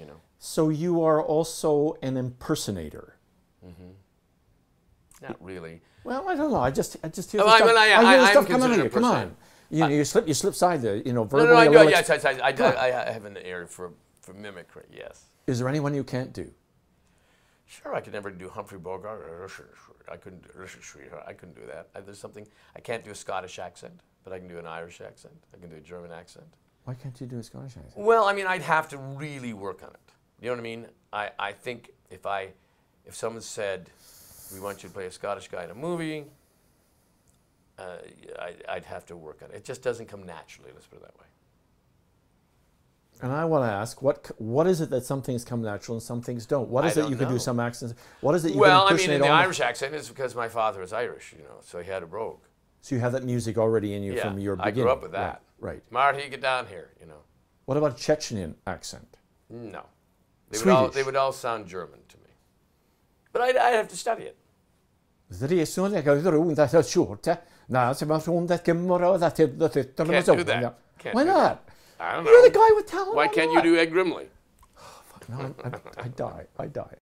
you know. So you are also an impersonator. Not really. Well, I don't know. I just hear this stuff. I I hear this I'm stuff. Come on, considered here. a Come on. You slip side the verbally. No, I know. Yes, I have an ear for mimicry. Yes. Is there anyone you can't do? Sure, I could never do Humphrey Bogart. I couldn't do that. There's something I can't do a Scottish accent, but I can do an Irish accent. I can do a German accent. Why can't you do a Scottish accent? Well, I mean, I'd have to really work on it. You know what I mean? I think if someone said, "We want you to play a Scottish guy in a movie," I'd have to work on it. It just doesn't come naturally. Let's put it that way. And I want to ask, what is it that some things come natural and some things don't? What is it you can do some accents? What is it you can impersonate? Well, I mean, the Irish accent is because my father was Irish, you know, so he had a brogue. So you have that music already in you from your beginning. I grew up with that. Right. Marty, get down here, you know. What about Chechenian accent? No. They Swedish? would all sound German to me. But I'd have to study it. Can't do that. Why not? I don't know. You're the guy with talent. Why can't you do Ed Grimley? No, I die.